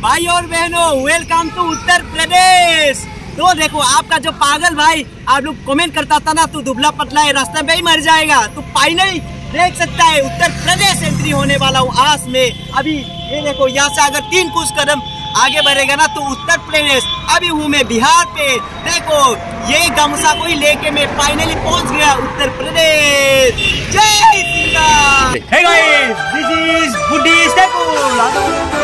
भाई और बहनों, वेलकम टू उत्तर प्रदेश। तो देखो, आपका जो पागल भाई आप लोग कमेंट करता था ना, तू दुबला पतला है, रास्ते में ही मर जाएगा, तो फाइनली देख सकता है उत्तर प्रदेश एंट्री होने वाला हूँ आज में। अभी ये देखो, यहाँ से अगर 3 कुछ कदम आगे बढ़ेगा ना तो उत्तर प्रदेश। अभी हूँ मैं बिहार पे। देखो, ये गमछा को ही लेके मैं फाइनली पहुँच गया उत्तर प्रदेश। जय Shri Ram. Hey guys, this is Buddhist temple.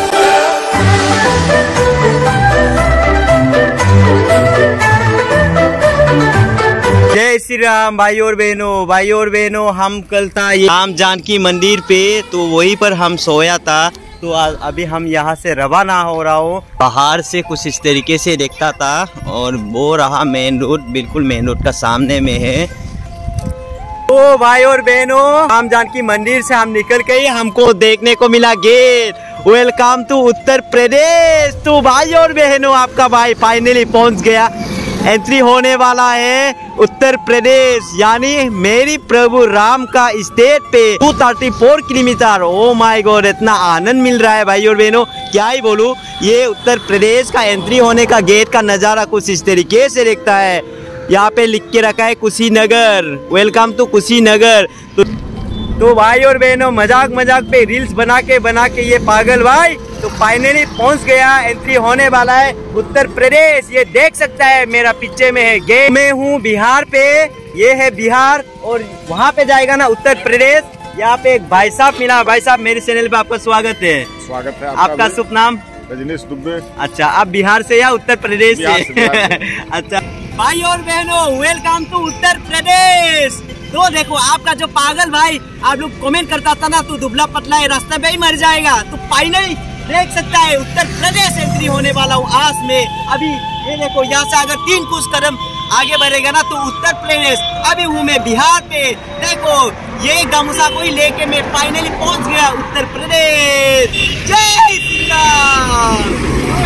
जय श्री राम भाई और बहनों, हम कल था ये राम जानकी मंदिर पे, तो वहीं पर हम सोया था। तो अभी हम यहाँ से रवाना हो रहा हूँ। बाहर से कुछ इस तरीके से देखता था और वो रहा मेन रोड, बिल्कुल मेन रोड का सामने में है। तो भाई और बहनों, राम जानकी मंदिर से हम निकल के हमको देखने को मिला gate. Welcome to Uttar Pradesh. तो भाई और बहनों, आपका भाई फाइनली पहुँच गया। एंट्री होने वाला है उत्तर प्रदेश, यानी मेरी प्रभु राम का स्टेट पे 234 किलोमीटर। ओ माय गॉड, इतना आनंद मिल रहा है भाई और बहनों, क्या ही बोलूं। ये उत्तर प्रदेश का एंट्री होने का गेट का नज़ारा कुछ इस तरीके से दिखता है। यहाँ पे लिख के रखा है कुशीनगर, वेलकम टू कुशीनगर। तो भाई और बहनों, मजाक पे रील्स बना के ये पागल भाई तो फाइनली पहुंच गया। एंट्री होने वाला है उत्तर प्रदेश। ये देख सकता है, मेरा पीछे में है गेट। मैं हूँ बिहार पे, ये है बिहार, और वहाँ पे जाएगा ना उत्तर प्रदेश। यहाँ पे एक भाई साहब मिला। भाई साहब, मेरे चैनल पे आपका स्वागत है। स्वागत है। आपका शुभ नाम? रजनीश दुबे। अच्छा, आप बिहार से या उत्तर प्रदेश से? अच्छा भाई और बहनों, वेलकम टू उत्तर प्रदेश। तो देखो, आपका जो पागल भाई आप लोग कमेंट करता था ना, तू दुबला पतला है, रास्ते में ही मर जाएगा, तो फाइनली देख सकता है उत्तर प्रदेश एंट्री होने वाला हूँ आज में। अभी ये देखो, यहाँ से अगर 3 कुछ कदम आगे बढ़ेगा ना तो उत्तर प्रदेश। अभी हूँ मैं बिहार पे। देखो, ये गमछा को ही लेके मैं फाइनली पहुँच गया उत्तर प्रदेश। जय श्री राम।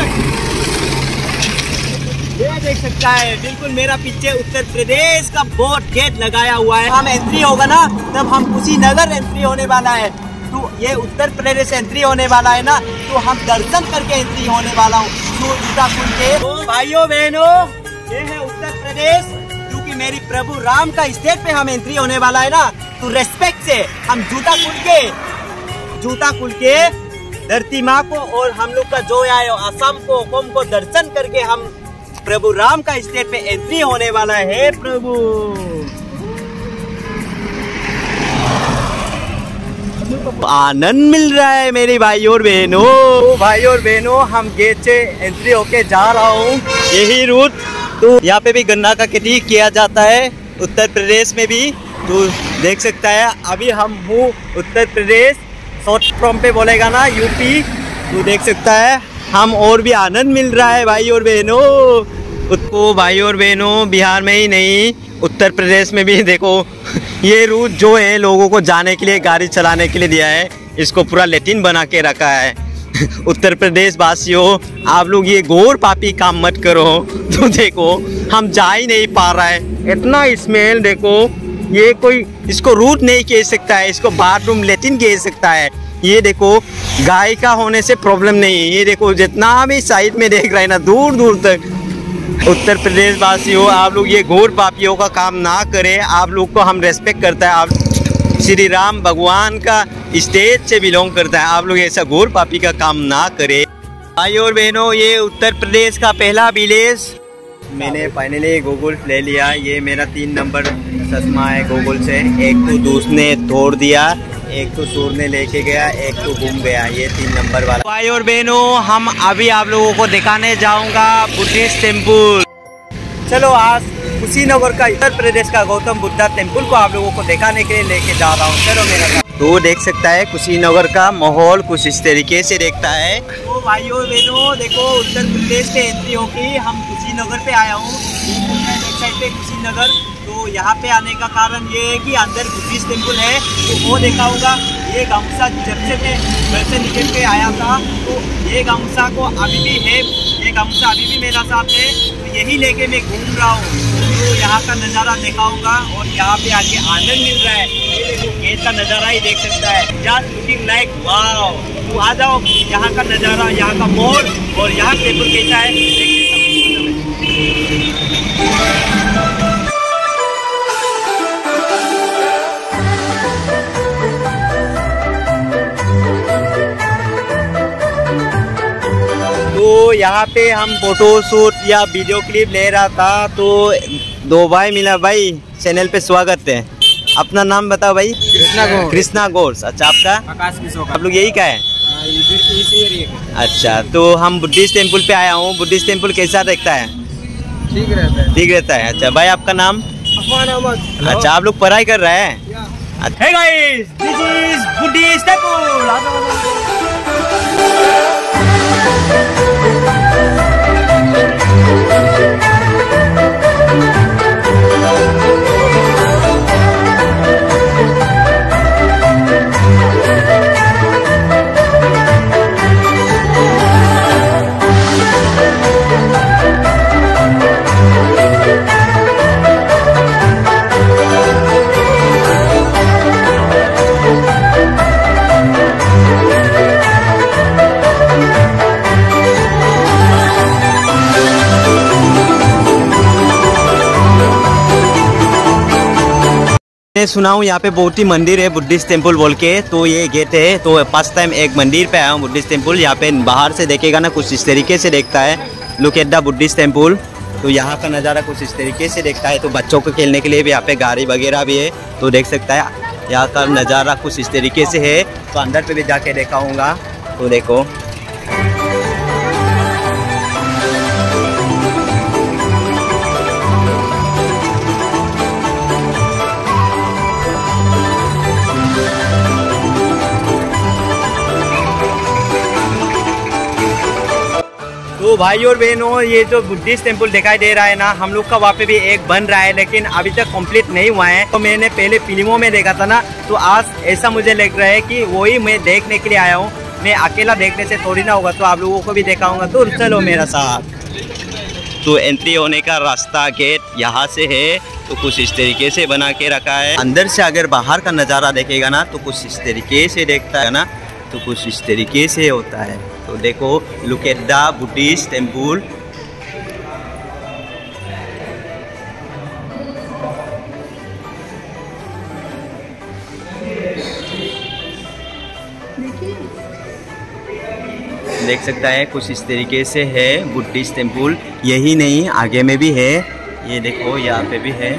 ये देख सकता है, बिल्कुल मेरा पीछे उत्तर प्रदेश का बोर्ड गेट लगाया हुआ है। हम एंट्री होगा ना तब हम कुशीनगर एंट्री होने वाला है। तो ये उत्तर प्रदेश एंट्री होने वाला है ना, तो हम दर्शन करके एंट्री होने वाला हूँ जूता खुल के। तो भाइयों बहनों, ये है उत्तर प्रदेश, क्योंकि मेरी प्रभु राम का स्टेट पे हम एंट्री होने वाला है ना, तो रेस्पेक्ट से हम जूता खुल के धरती माँ को और हम लोग का जो आए असम को दर्शन करके हम प्रभु राम का स्टेट पे एंट्री होने वाला है। प्रभु आनंद मिल रहा है मेरे भाई और बहनों। तो भाई और बहनों, हम गेट से एंट्री होके जा रहा हूँ, यही रूट। तो यहाँ पे भी गन्ना का खेती किया जाता है उत्तर प्रदेश में भी। तो देख सकता है, अभी हम हूँ उत्तर प्रदेश, शॉर्ट फॉर्म पे बोलेगा ना यूपी। तो देख सकता है, हम और भी आनंद मिल रहा है भाई और बहनों। उसको भाई और बहनों, बिहार में ही नहीं उत्तर प्रदेश में भी देखो, ये रूट जो है लोगों को जाने के लिए, गाड़ी चलाने के लिए दिया है। इसको पूरा लेटिन बना के रखा है। उत्तर प्रदेश वासियों, आप लोग ये घोर पापी काम मत करो। तो देखो, हम जा ही नहीं पा रहा है, इतना स्मेल। देखो, ये कोई इसको रूट नहीं कह सकता है, इसको बाथरूम लेटिन कह सकता है। ये देखो, गाय का होने से प्रॉब्लम नहीं है। ये देखो, जितना भी साइड में देख रहे हैं ना, दूर दूर तक। उत्तर प्रदेश वासियों, आप लोग ये घोर पापियों का काम ना करें। आप लोग को हम रेस्पेक्ट करता है, आप श्री राम भगवान का स्टेट से बिलोंग करता है। आप लोग ऐसा घोर पापी का काम ना करें। भाई और बहनों, ये उत्तर प्रदेश का पहला विलेज। मैंने फाइनली गूगल ले लिया। ये मेरा 3 नंबर चश्मा है गूगल से। एक तो दोस्त ने तोड़ दिया, एक तो चोर ने लेके गया, एक तो गुम गया। ये 3 नंबर वाला। भाई और बहनों, हम अभी आप लोगों को दिखाने जाऊंगा बुद्धिस्ट टेम्पल। चलो, आज कुशीनगर का उत्तर प्रदेश का गौतम बुद्धा टेम्पल को आप लोगों को दिखाने के लिए लेके जा रहा हूँ। चलो मेरा साथ। तो देख सकता है, कुशीनगर का माहौल कुछ इस तरीके से देखता है। तो भाई और बहनों, देखो, उत्तर प्रदेश के एंट्री होगी, हम कुशीनगर पे आया हूँ। साइड पे कुशीनगर। तो यहाँ पे आने का कारण ये है कि अंदर बुद्धिस्ट टेम्पल है, तो वो देखा होगा। ये गमछा जब से मैं घर से निकल के आया था, तो ये गमछा को अभी भी है, ये गमछा अभी भी मेरा साथ है। तो यही लेके मैं घूम रहा हूँ। तो यहाँ का नज़ारा दिखाऊंगा और यहाँ पे आके आनंद मिल रहा है। ये देखो, गेट का नज़ारा ही देख सकता है। Just looking like wow. तो आ जाओ, यहाँ का नज़ारा, यहाँ का माहौल और यहाँ टेम्पल कैसा है देखते हैं। तो यहाँ पे हम फोटो शूट या वीडियो क्लिप ले रहा था, तो दो भाई मिला। भाई चैनल पे स्वागत है। अपना नाम बताओ भाई। कृष्णा घोष। अच्छा, आपका? आकाश किशोर। आप लोग यही का है? अच्छा, तो हम बुद्धिस्ट टेम्पल पे आया हूँ। बुद्धिस्ट टेम्पल कैसा दिखता है? ठीक रहता है। ठीक रहता है। अच्छा भाई, आपका नाम? अच्छा, आप लोग पढ़ाई कर रहे हैं? Hey guys, this is Buddhist temple. मैं सुना हूँ यहाँ पे बहुत ही मंदिर है बुद्धिस्ट टेम्पल बोल के, तो ये गेट है। तो फर्स्ट टाइम एक मंदिर पे आया हूँ बुद्धिस्ट टेम्पल। यहाँ पे बाहर से देखेगा ना कुछ इस तरीके से देखता है। Look at the Buddhist temple. तो यहाँ का नज़ारा कुछ इस तरीके से देखता है। तो बच्चों को खेलने के लिए भी यहाँ पे गाड़ी वगैरह भी है, तो देख सकता है। यहाँ का नज़ारा कुछ इस तरीके से है। तो अंदर पे भी जाके दिखाऊँगा। तो देखो, तो भाई और बहनों, ये जो बुद्धिस्ट टेम्पल दिखाई दे रहा है ना, हम लोग का वहाँ पे भी एक बन रहा है, लेकिन अभी तक कंप्लीट नहीं हुआ है। तो मैंने पहले फिल्मों में देखा था ना, तो आज ऐसा मुझे लग रहा है कि वही मैं देखने के लिए आया हूँ। मैं अकेला देखने से थोड़ी ना होगा, तो आप लोगों को भी दिखाऊंगा। तो चलो मेरा साथ। तो एंट्री होने का रास्ता गेट यहाँ से है। तो कुछ इस तरीके से बना के रखा है। अंदर से अगर बाहर का नज़ारा देखेगा ना, तो कुछ इस तरीके से देखता है ना, तो कुछ इस तरीके से होता है। तो देखो, look at the Buddhist temple. देख सकता है कुछ इस तरीके से है बुद्धिस्ट टेम्पल। यही नहीं, आगे में भी है। ये देखो, यहाँ पे भी है।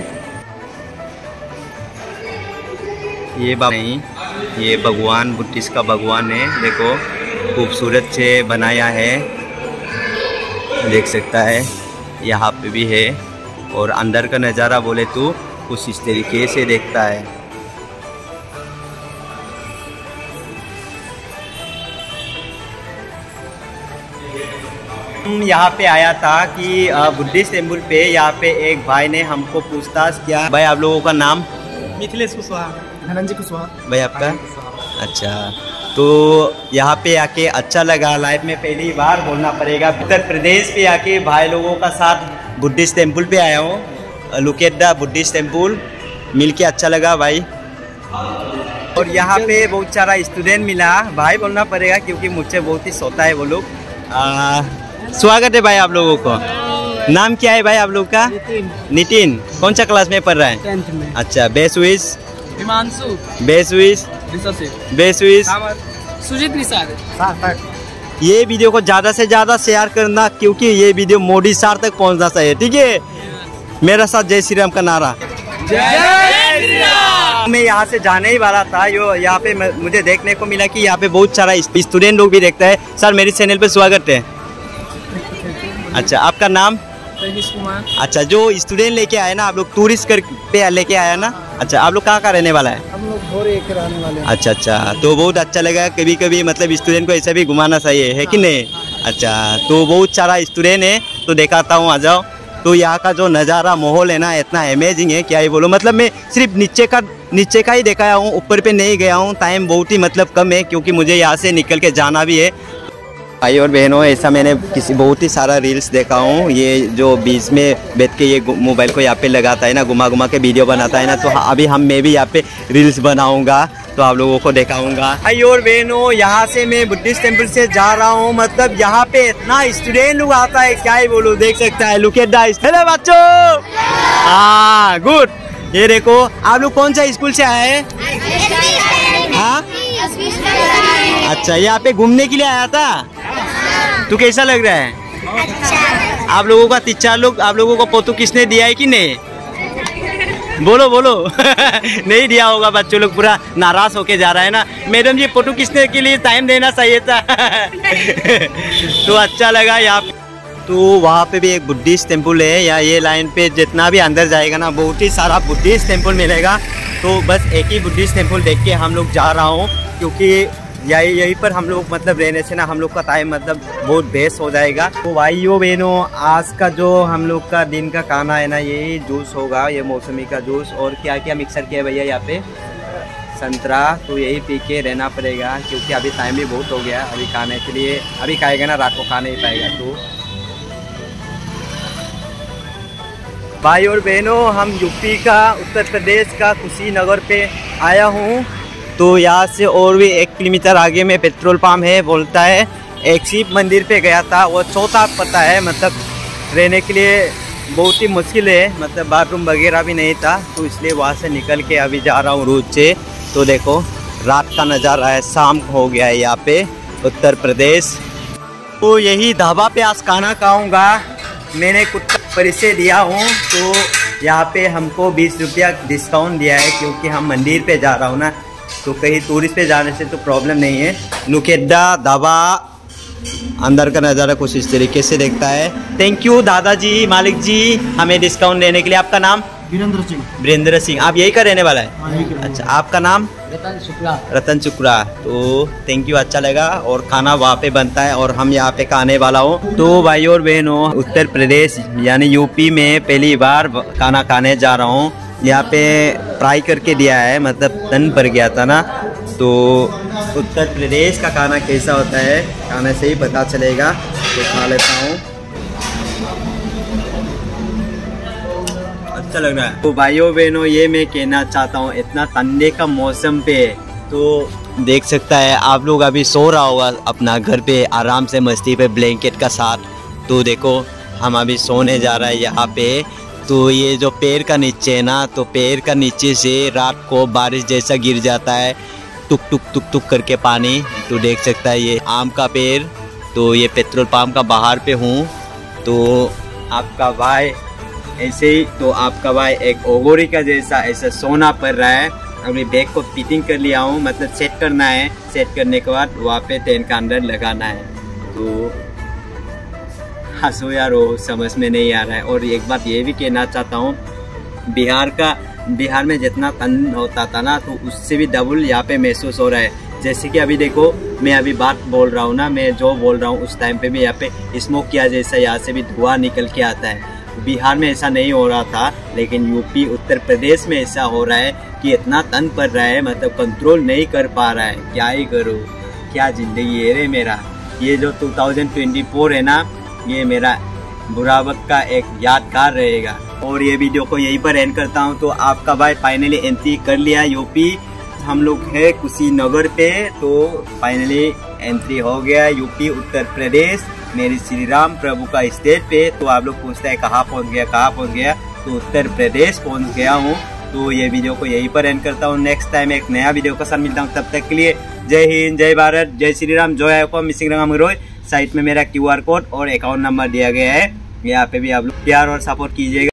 ये नहीं, ये भगवान बुद्धिस्ट का भगवान है। देखो, खूबसूरत से बनाया है, देख सकता है। यहाँ पे भी है। और अंदर का नज़ारा बोले तो कुछ इस तरीके से देखता है। यहाँ पे आया था कि बुद्धिस्ट टेम्पल पे, यहाँ पे एक भाई ने हमको पूछताछ किया। भाई, आप लोगों का नाम? मिथिलेश कुशवाहा, धनंजय कुशवाहा। भाई, आपका? अच्छा, तो यहाँ पे आके अच्छा लगा। लाइफ में पहली बार बोलना पड़ेगा, उत्तर प्रदेश पे आके भाई लोगों का साथ बुद्धिस्ट टेम्पल पे आया हूँ। Look at the Buddhist temple. मिलके अच्छा लगा भाई। और यहाँ पे बहुत सारा स्टूडेंट मिला। भाई बोलना पड़ेगा क्योंकि मुझसे बहुत ही सोता है वो लोग। स्वागत है भाई आप लोगों को। नाम क्या है भाई आप लोग का? नितिन। कौन सा क्लास में पढ़ रहा है? 10th में। अच्छा, best wish? Himanshu. Best wish? Best wish? Sujeet Nishad. ये वीडियो को ज़्यादा से ज़्यादा शेयर करना, क्योंकि ये वीडियो मोदी सर तक पहुंचना चाहिए, ठीक है? मेरा साथ जय श्री राम का नारा। जय श्री राम। मैं यहाँ से जाने ही वाला था। यहाँ पे मुझे देखने को मिला कि यहाँ पे बहुत सारा स्टूडेंट लोग भी देखता है। सर, मेरे चैनल पे स्वागत है। अच्छा, आपका नाम? कुमार। अच्छा, जो स्टूडेंट लेके आए ना आप लोग, टूरिस्ट कर पे लेके आया ना? अच्छा, आप लोग कहाँ का रहने वाला है? हम लोग भोरे के रहने वाले हैं। अच्छा अच्छा, तो बहुत अच्छा लगा। कभी कभी मतलब स्टूडेंट को ऐसा भी घुमाना चाहिए, है कि नहीं? अच्छा, तो बहुत सारा स्टूडेंट है, तो दिखाता हूँ, आ जाओ। तो यहाँ का जो नज़ारा माहौल है ना, इतना अमेजिंग है, क्या ही बोलो। मतलब मैं सिर्फ नीचे का ही दिखाया हूँ, ऊपर पे नहीं गया हूँ। टाइम बहुत ही मतलब कम है, क्योंकि मुझे यहाँ से निकल के जाना भी है। भाई और बहनों, ऐसा मैंने बहुत ही सारा रील्स देखा हूँ। ये जो बीच में बैठ के ये मोबाइल को यहाँ पे लगाता है ना, घुमा घुमा के वीडियो बनाता है ना, तो अभी मैं भी यहाँ पे रील्स बनाऊँगा। तो आप लोगों को दिखाऊंगा। भाई और बहनों, यहाँ से मैं बुद्धिस्ट टेम्पल से जा रहा हूँ। मतलब यहाँ पे इतना स्टूडेंट लोग आता है, क्या ही बोलूं। देख सकता है, लुक एट द हेलो बच्चों। हाँ गुड। ये देखो, आप लोग कौन सा स्कूल से आए हैं? हाँ अच्छा, यहाँ पे घूमने के लिए आया था। तो कैसा लग रहा है? आप लोगों का टीचर लोग आप लोगों को फोटो किसने दिया है कि नहीं? बोलो बोलो। नहीं दिया होगा। बच्चों लोग पूरा नाराज होके जा रहा है ना। मैडम जी, फोटो खींचने के लिए टाइम देना चाहिए था। तो अच्छा लगा यहाँ पे। तो वहाँ पे भी एक बुद्धिस्ट टेम्पल है। या ये लाइन पे जितना भी अंदर जाएगा ना, बहुत ही सारा बुद्धिस्ट टेम्पल मिलेगा। तो बस एक ही बुद्धिस्ट टेम्पल देख के हम लोग जा रहा हूँ, क्योंकि यहीं पर हम लोग मतलब रहने से ना हम लोग का टाइम मतलब बहुत बेस्ट हो जाएगा। तो भाइयों बहनों, आज का जो हम लोग का दिन का खाना है ना, यही जूस होगा, ये मौसमी का जूस। और क्या क्या मिक्सर किया है भैया यहाँ पे? संतरा। तो यही पी के रहना पड़ेगा, क्योंकि अभी टाइम भी बहुत हो गया अभी खाने के लिए। अभी खाएगा ना, रात को खा नहीं पाएगा। तो भाई और बहनों, हम यूपी का, उत्तर प्रदेश का कुशीनगर पे आया हूँ। तो यहाँ से और भी 1 किलोमीटर आगे में पेट्रोल पंप है। बोलता है एक शिव मंदिर पे गया था, वो चौथा पता है। मतलब रहने के लिए बहुत ही मुश्किल है, मतलब बाथरूम वगैरह भी नहीं था। तो इसलिए वहाँ से निकल के अभी जा रहा हूँ रोड से। तो देखो, रात का नज़ारा है, शाम हो गया है यहाँ पे उत्तर प्रदेश। तो यही ढाबा पे आज खाना खाऊँगा। मैंने कुछ पैसे दिया हूँ, तो यहाँ पे हमको 20 रुपया डिस्काउंट दिया है, क्योंकि हम मंदिर पे जा रहा हूँ ना। तो कहीं टूरिस्ट पे जाने से तो प्रॉब्लम नहीं है। नुकेड्डा ढाबा, अंदर का नज़ारा कुछ इस तरीके से दिखता है। थैंक यू दादाजी, मालिक जी, हमें डिस्काउंट देने के लिए। आपका नाम? वीरेंद्र सिंह। वीरेंद्र सिंह, आप यही का रहने वाला है? अच्छा, आपका नाम? रतन शुक्ला। रतन शुक्ला। तो थैंक यू, अच्छा लगा। और खाना वहाँ पे बनता है और हम यहाँ पे खाने वाला हूँ। तो भाई और बहनों, उत्तर प्रदेश यानी यूपी में पहली बार खाना खाने जा रहा हूँ। यहाँ पे फ्राई करके दिया है, मतलब तन पर गया था ना। तो उत्तर प्रदेश का खाना कैसा होता है, खाने से ही पता चलेगा। तो खा लेता हूँ, अच्छा लग रहा है। तो भाइयों बहनों, ये मैं कहना चाहता हूँ, इतना ठंडे का मौसम पे तो देख सकता है आप लोग अभी सो रहा होगा अपना घर पे आराम से मस्ती पे ब्लैंकेट का साथ। तो देखो, हम अभी सोने जा रहा है यहाँ पे। तो ये जो पेड़ का नीचे है ना, तो पेड़ का नीचे से रात को बारिश जैसा गिर जाता है, टुक टुक टुक टुक करके पानी। तो देख सकता है ये आम का पेड़। तो ये पेट्रोल पंप का बाहर पे हूँ। तो आपका भाई ऐसे ही, तो आपका भाई एक ओगोरी का जैसा ऐसा सोना पड़ रहा है। अभी बैग को फिटिंग कर लिया हूँ, मतलब सेट करना है। सेट करने के बाद वहाँ पे ट्रेन का अंदर लगाना है। तो हंसो यार, वो समझ में नहीं आ रहा है। और एक बात ये भी कहना चाहता हूँ, बिहार में जितना ठंड होता था ना, तो उससे भी डबल यहाँ पे महसूस हो रहा है। जैसे कि अभी देखो, मैं अभी बात बोल रहा हूँ ना, मैं जो बोल रहा हूँ उस टाइम पे भी यहाँ पे स्मोक किया जैसा यहाँ से भी धुआं निकल के आता है। बिहार में ऐसा नहीं हो रहा था, लेकिन यूपी उत्तर प्रदेश में ऐसा हो रहा है कि इतना ठंड पड़ रहा है, मतलब कंट्रोल नहीं कर पा रहा है। क्या ही करूँ, क्या ज़िंदगी है रे मेरा। ये जो 2024 है ना, ये मेरा बुरा वक्त का एक यादगार रहेगा। और ये वीडियो को यहीं पर एंड करता हूँ। तो आपका भाई फाइनली एंट्री कर लिया यूपी। हम लोग है कुशीनगर पे। तो फाइनली एंट्री हो गया यूपी उत्तर प्रदेश, मेरी श्री राम प्रभु का स्टेट पे। तो आप लोग पूछते हैं कहाँ पहुँच गया, तो उत्तर प्रदेश पहुँच गया हूँ। तो ये वीडियो को यहीं पर एंड करता हूँ। नेक्स्ट टाइम एक नया वीडियो के साथ मिलता हूँ। तब तक के लिए जय हिंद, जय भारत, जय श्री राम, जय को मिसिंग रंगा रोय। साइट में मेरा QR कोड और अकाउंट नंबर दिया गया है, यहाँ पे भी आप लोग प्यार और सपोर्ट कीजिएगा।